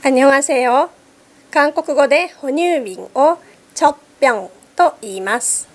안녕하세요。韓国語で哺乳瓶をチョッピョンと言います。